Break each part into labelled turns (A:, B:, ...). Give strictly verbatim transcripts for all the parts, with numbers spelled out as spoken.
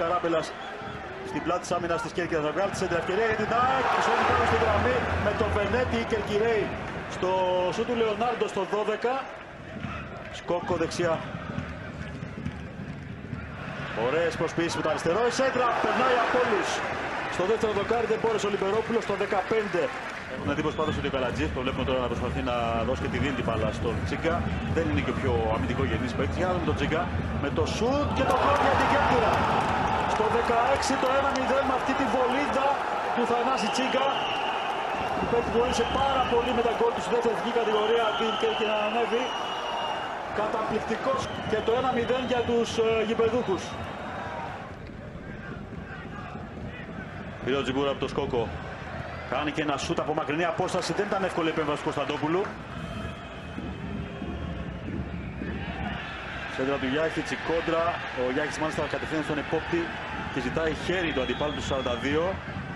A: Καράμπελας στην πλάτη της άμυνας της Κέρκυρας. Θα βγάλει τη σέντρα ευκαιρία για την ΑΕΚ. Σώδη πάνω στη γραμμή με τον Βενέτη ή Κερκυρέη στο σου του Λεωνάρντο στο δώδεκα. Σκόκο δεξιά. Ωραίες προσποιήσεις με το αριστερό. Η σέντρα περνάει από όλους. Στο δεύτερο δοκάρι δεν μπόρεσε ο Λιμπερόπουλος. Στο δεκαπέντε. Έχουν εντύπωση πάντως ότι ο Καλατζής, το βλέπουμε τώρα να προσπαθεί να δώσει και τη δίνει την μπάλα στον Τσίγκα. Δεν είναι και ο πιο αμυντικό γενής παίκτης. Για να δούμε τον Τσίγκα με το σουτ και το γκολ για την Κέρκυρα. Στο δεκαέξι το ένα μηδέν με αυτή τη βολίδα του Θανάση Τσίγκα. Του παίκτη βοήθησε πάρα πολύ με τα γκολ του στη δεύτερη εθνική κατηγορία την Κέρκυρα να ανέβει. Καταπληκτικός και το ένα μηδέν για τους ε, γηπεδούχους. Πήρε ο Τζιμπούρα από το Σκόκο. Κάνει και ένα σούτ από μακρινή απόσταση. Δεν ήταν εύκολη η επέμβαση του Κωνσταντόπουλου. Σέντρα του Γιάχιτς, η κόντρα. Ο Γιάχιτς μάλιστα κατευθύνει στον επόπτη και ζητάει χέρι του αντιπάλου του σαράντα δύο.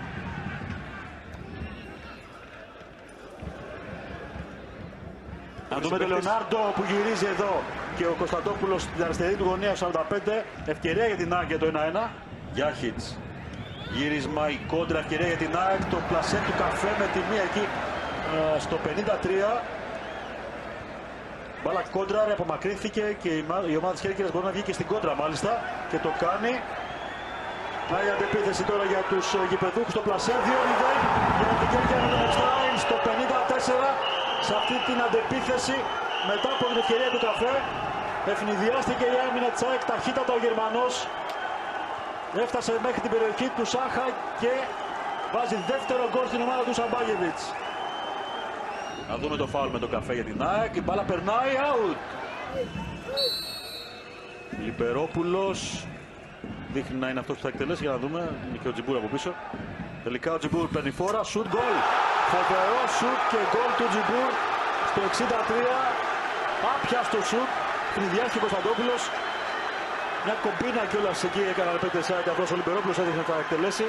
A: Να δούμε τον Λεωνάρντο που γυρίζει εδώ και ο Κωνσταντόπουλος στην αριστερή του γωνία σαράντα πέντε. Ευκαιρία για την ΑΕΚ για το ένα ένα. Γιάχιτς. Γύρισμα, η κόντρα, ευκαιρία για την ΑΕΚ. Το πλασέ του Καφέ με τη μία εκεί ε, στο πενήντα τρία. Μπάλα κόντρα, απομακρύνθηκε και η, η ομάδα της Κέρκυρας μπορεί να βγει και στην κόντρα μάλιστα και το κάνει. Να η αντεπίθεση τώρα για τους γηπεδούχους στο πλασέ. δύο μηδέν για την Κέρκυρα με τον Εξτράιν στο πενήντα τέσσερα. Σε αυτή την αντεπίθεση μετά από την ευκαιρία του Καφέ ευνηδιάστηκε η άμυνα της ΑΕΚ. Ταχύτατα ο Γερμανός. Έφτασε μέχρι την περιοχή του Σάχα και βάζει δεύτερο γκολ στην ομάδα του Σαμπάγεβιτς. Να δούμε το φάουλ με τον Καφέ για την ΑΕΚ. Η μπάλα περνάει, out. Λιπερόπουλος δείχνει να είναι αυτός που θα εκτελέσει. Για να δούμε, είναι και ο Τζιμπούρ από πίσω. Τελικά ο Τζιμπούρ παίρνει φόρα, σουτ, γκολ. Φοβερό σουτ και γκολ του Τζιμπούρ στο εξήντα τρία. Άπιαστο σουτ, χνηδιάστηκε ο Κωνσταντόπουλος. Μια κομπίνα κιόλας εκεί έκαναν πέντε σάι καθώς ο Λιμπερόπουλος έδειχνε να τα εκτελέσει.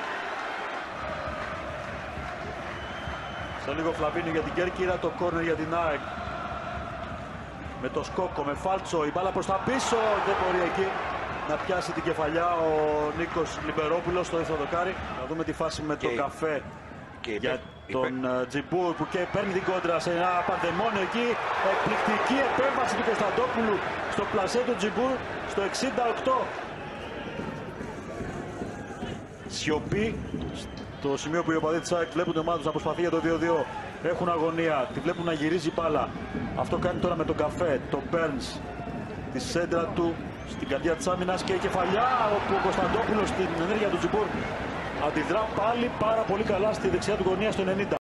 A: Σε λίγο Φλαβίνιο για την Κέρκυρα, το κόρνερ για την ΑΕΚ. Με το Σκόκο, με Φάλτσο, η μπάλα προς τα πίσω. Δεν μπορεί εκεί να πιάσει την κεφαλιά ο Νίκος Λιμπερόπουλος στο δεύτερο δοκάρι. Να δούμε τη φάση με τον Καφέ και για τον Τζιμπούρ που και παίρνει την κόντρα σε ένα πανδαιμόνιο εκεί. Εκπληκτική επέμβαση του Κωνσταντόπουλου στο πλασέ του Τζιμπούρ στο εξήντα οκτώ. Σιωπή στο σημείο που οι οπαδοί της ΑΕΚ βλέπουν την ομάδα τους να προσπαθεί για το δύο δύο. Έχουν αγωνία, τη βλέπουν να γυρίζει μπάλα. Αυτό κάνει τώρα με τον Καφέ, το Μπέρνς, τη σέντρα του στην καρδιά της άμυνας και η κεφαλιά όπου ο Κωνσταντόπουλος στην ενέργεια του Τζιμπούρ αντιδρά πάλι πάρα πολύ καλά στη δεξιά του γωνία στο ενενήντα.